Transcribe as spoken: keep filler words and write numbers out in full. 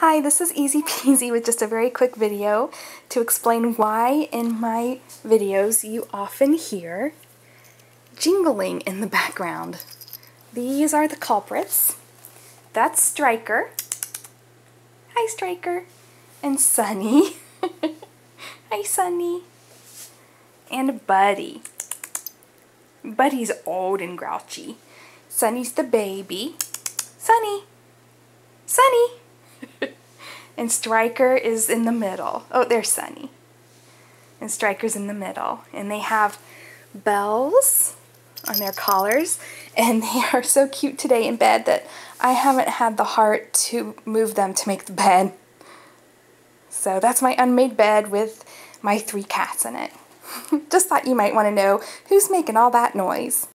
Hi, this is Easy Peasy with just a very quick video to explain why in my videos you often hear jingling in the background. These are the culprits. That's Striker. Hi, Striker. And Sunny. Hi, Sunny. And Buddy. Buddy's old and grouchy. Sunny's the baby. Sunny. Sunny. And Striker is in the middle. Oh, there's Sunny. And Striker's in the middle. And they have bells on their collars. And they are so cute today in bed that I haven't had the heart to move them to make the bed. So that's my unmade bed with my three cats in it. Just thought you might want to know who's making all that noise.